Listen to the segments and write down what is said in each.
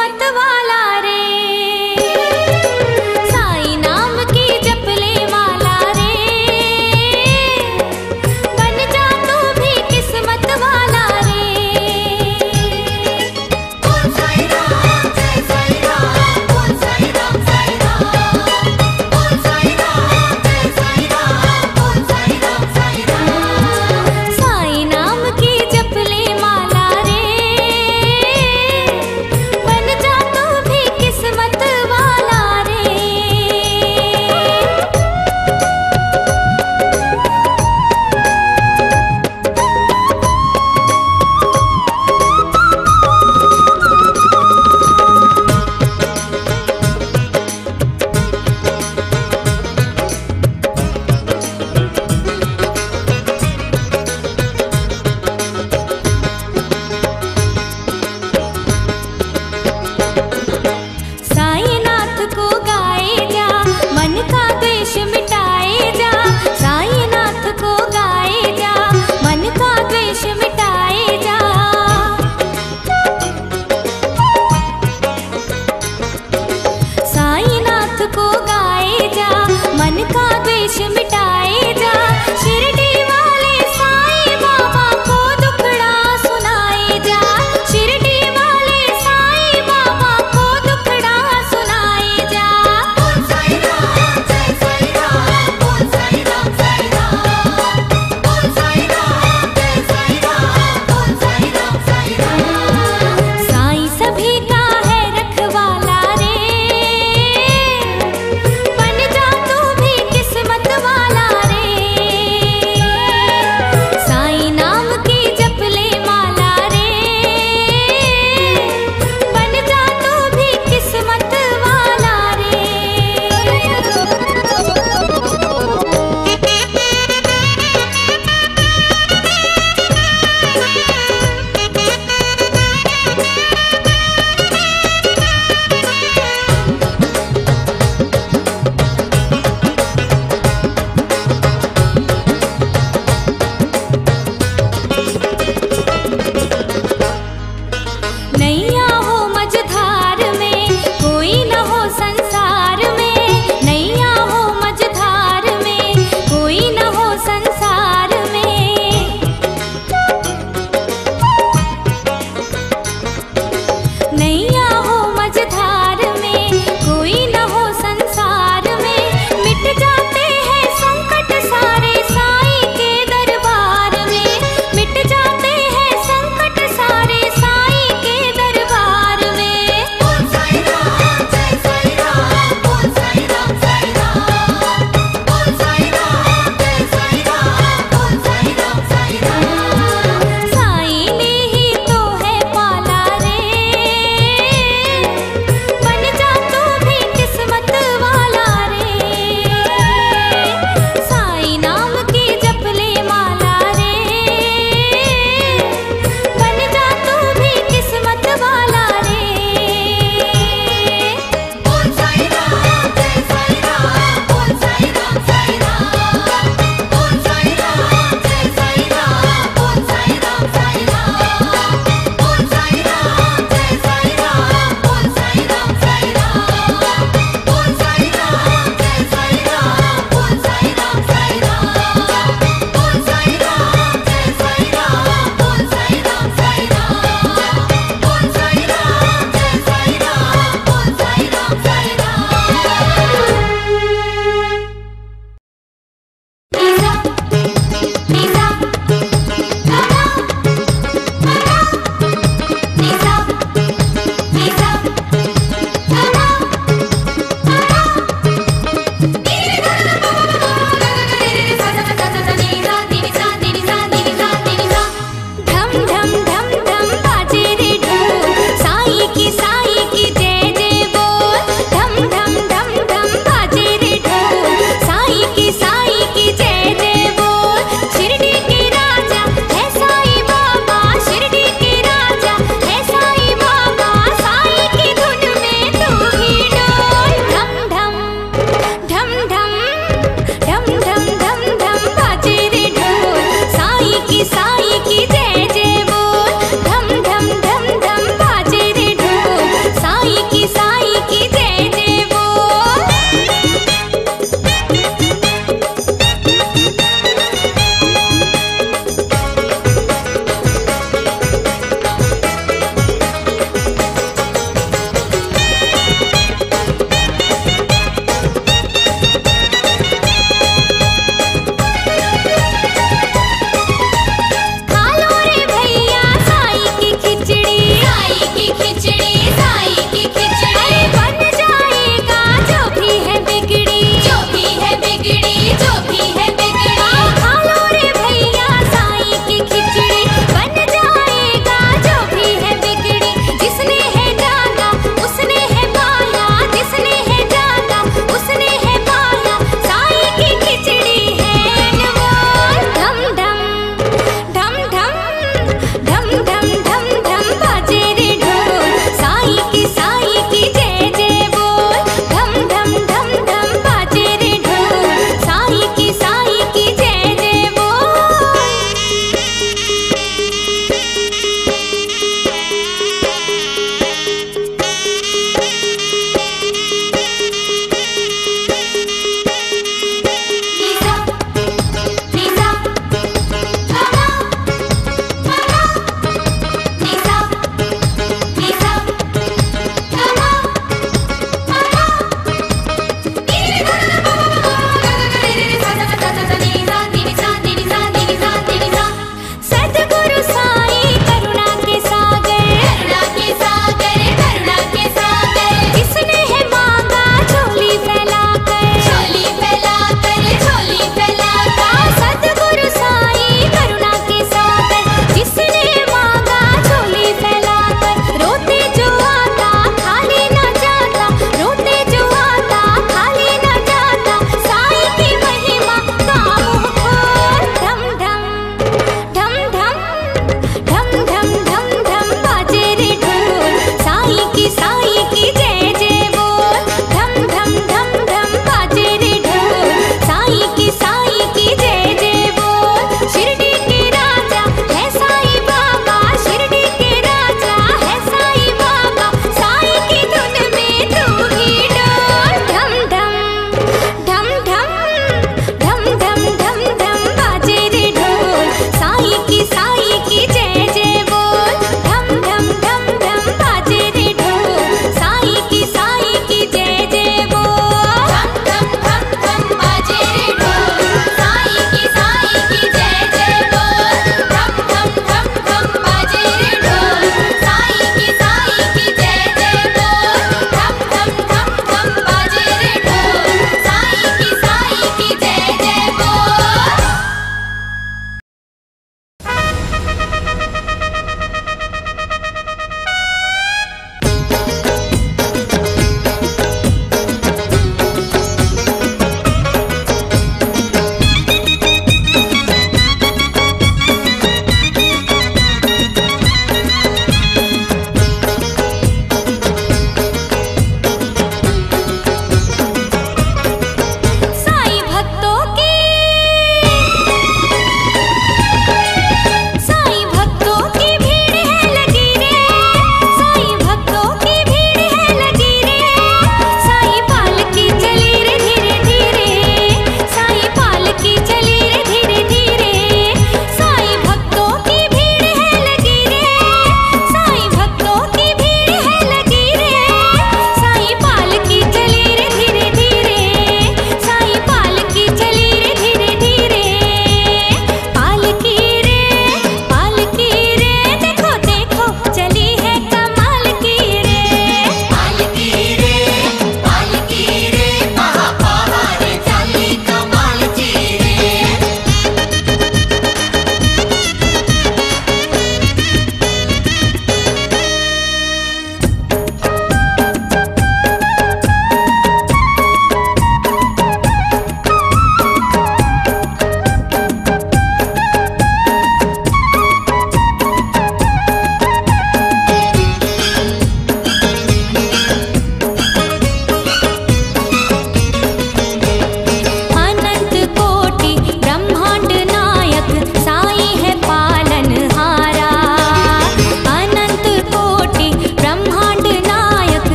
किस्मत वाला रे, साईं नाम की जप ले माला रे, बन जा तू भी किस्मत वाला रे। बोल साईं राम जय साईं राम, बोल साईं राम साईं राम, बोल साईं राम जय साईं राम, बोल साईं राम साईं राम। साईं नाम की जप ले माला रे, बन जा तू भी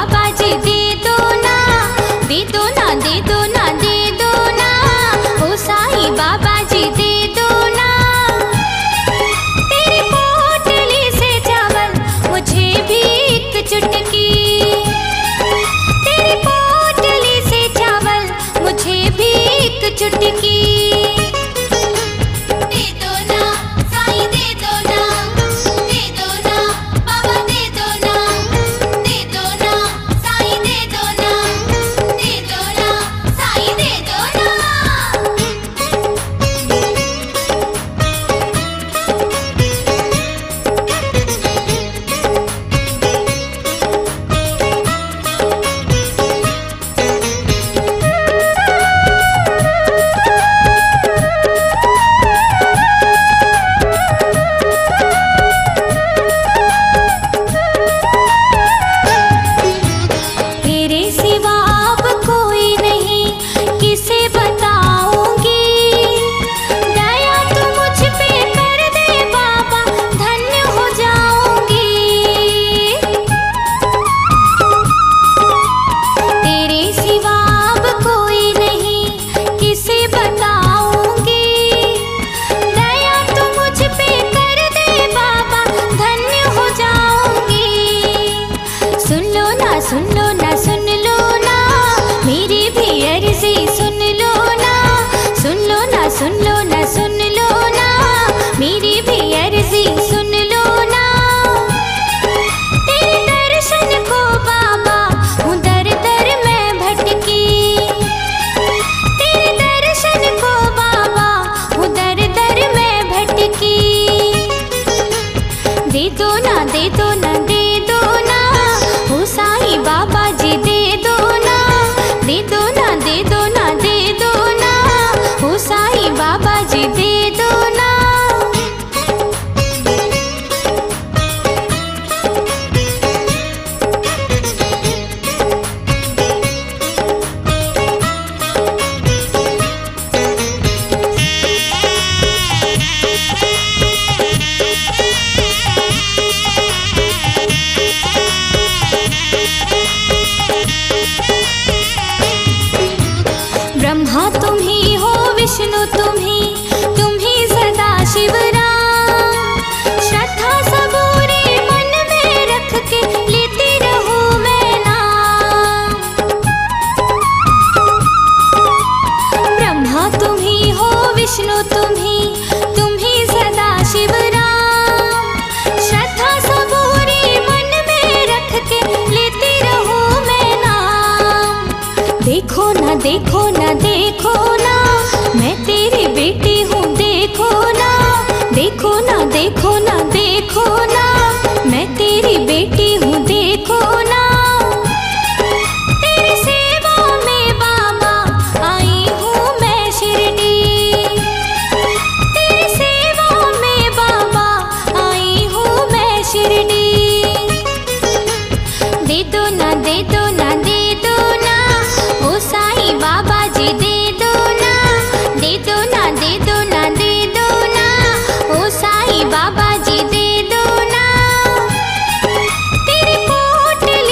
बाबा जी दे दो ना, दे दो ना, दे दो ना, दे दो ना, ओ साईं बाबा जी दे दो ना। तेरी पोटली से चावल मुझे भी एक चुटकी, तेरी पोटली से चावल मुझे भी एक चुटकी। दे दो ना साईं दे दो ना, दे दो ना बाबा दे दो ना, दे दो ना साईं दे दो ना, दे दो ना साईं दे दो ना। तेरे सिवा अब कोई नहीं, किसे बताऊंगी। दया तू मुझ पे कर दे बाबा, धन्य हो जाऊंगी। तेरे सिवा अब कोई नहीं, किसे बताऊंगी। दया तू मुझ पे कर दे बाबा, धन्य हो जाऊंगी। सुन लो ना, सुन लो ना, सुन लो ना, मेरी भी अर्जी सुन लो ना। सुन लो ना, सुन लो ना, सुन लो ना, मेरी भी अर्जी सुन लो ना। तेरे दर्शन को बाबा हूँ दर दर मैं भटकी, तेरे दर्शन को बाबा हूँ दर दर मैं भटकी। दे दो ना, दे दो ना, दे दो ना, ओ साईं बाबा जी दे दो ना, दे दो ना, दे दो ना, दे दो ना, ओ साईं बाबा जी दे दो ना। ब्रह्मा तुम ही हो, विष्णु तुम ही सदा शिव राम। श्रद्धा सबूरी मन में रख के लेती रहूं मैं नाम। ब्रह्मा तुम ही हो, विष्णु तुम ही सदा शिव राम। श्रद्धा सबूरी मन में रख के लेती रहूं मैं नाम। देखो ना, देखो ना, देखो ना, मैं तेरी बेटी हूँ देखो ना। देखो ना, देखो ना, देखो ना, मैं तेरी बेटी हूँ देखो ना। तेरी सेवा में बाबा आई हूँ मैं शिरडी, तेरी सेवा में बाबा आई हूँ मैं शिरडी। दे दो ना, दे दो ना, दे दो ना, ओ साईं बाबा जी दे दो ना, दे दो ना, दे दो ना, दे दो ना, ओ साईं बाबा जी दे दो ना। तेरी पोटली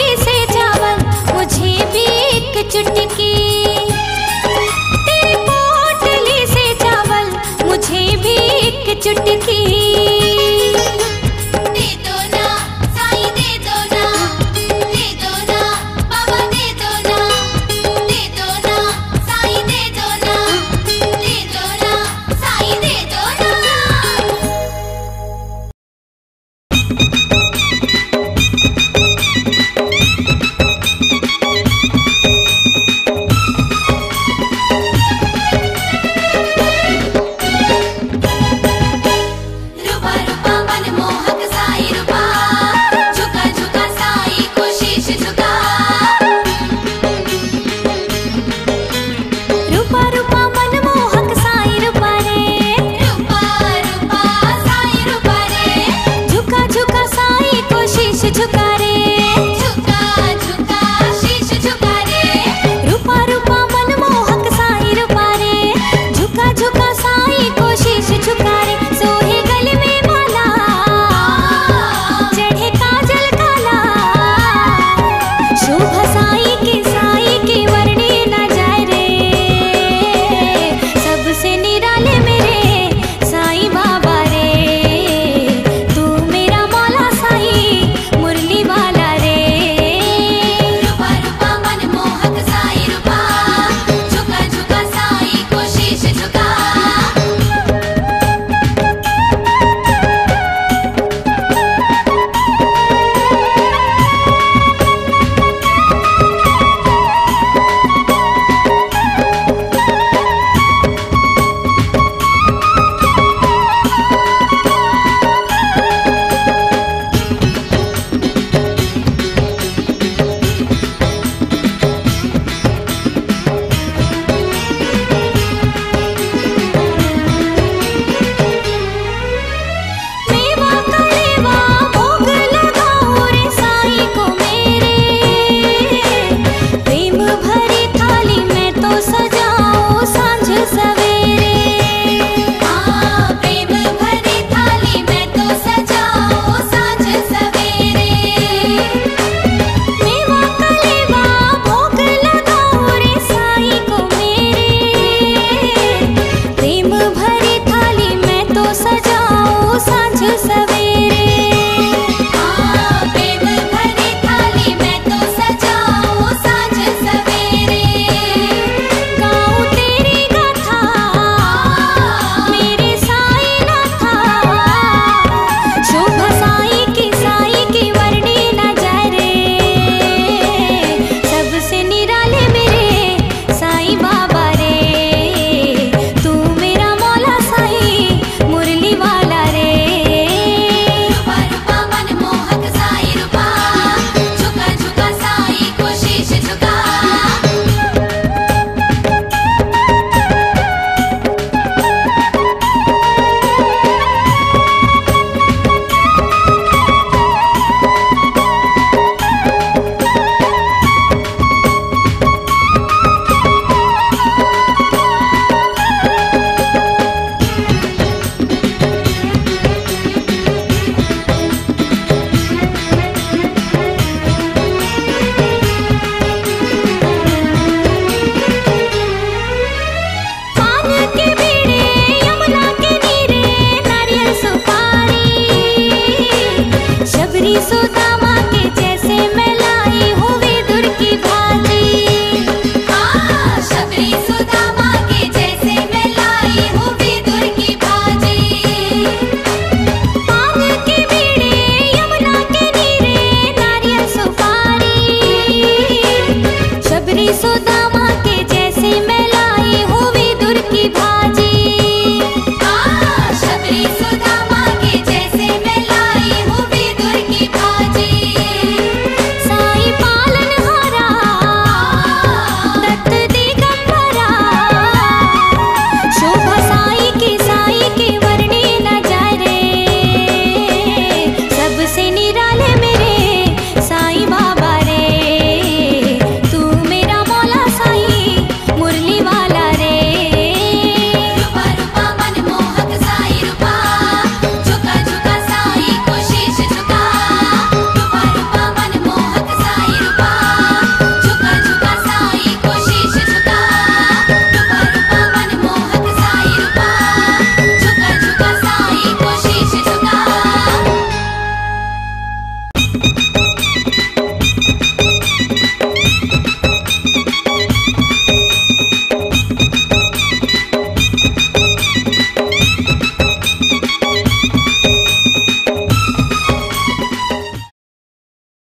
सुधा